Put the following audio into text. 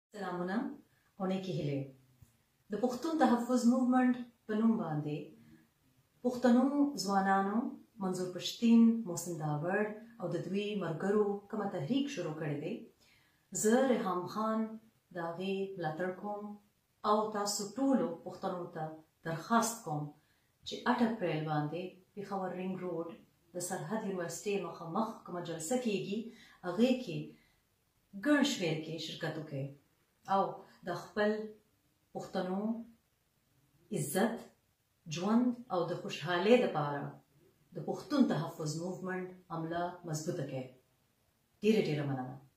سلامونه او نیکی هیلې د پښتون تحفظ موومنټ په نوم باندې پښتنو ځوانانو منظور پشتین محسن داوړ او د دوی ملګرو کومه تحریک شروع کړې دی زه ریحام خان د هغې ملاتړ کوم او تاسو ټولو پښتنو ته درخواست کوم چې 8 اپریل باندې پېښور رینګ روډ د سرحد یونیورسټۍ مخامخ کومه جلسه کیږي هغې کې ګڼ شمېر کې شرکت وکړئ او د خپل پښتنو عزت ژوند او د خوشحالۍ دپاره د پښتون تحفظ موومنټ عمله مضبوطه کړئ. ډېره ډېره مننه.